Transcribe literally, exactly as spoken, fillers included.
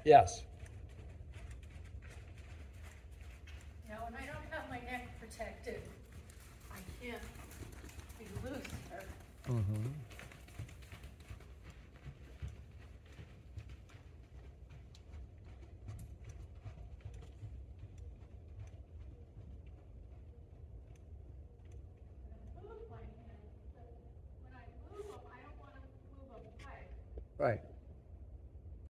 Yes. Now, when I don't have my neck protected, I can't be loose here. Mm-hmm. Move my hands, but when I move them, I don't want to move them tight. Right.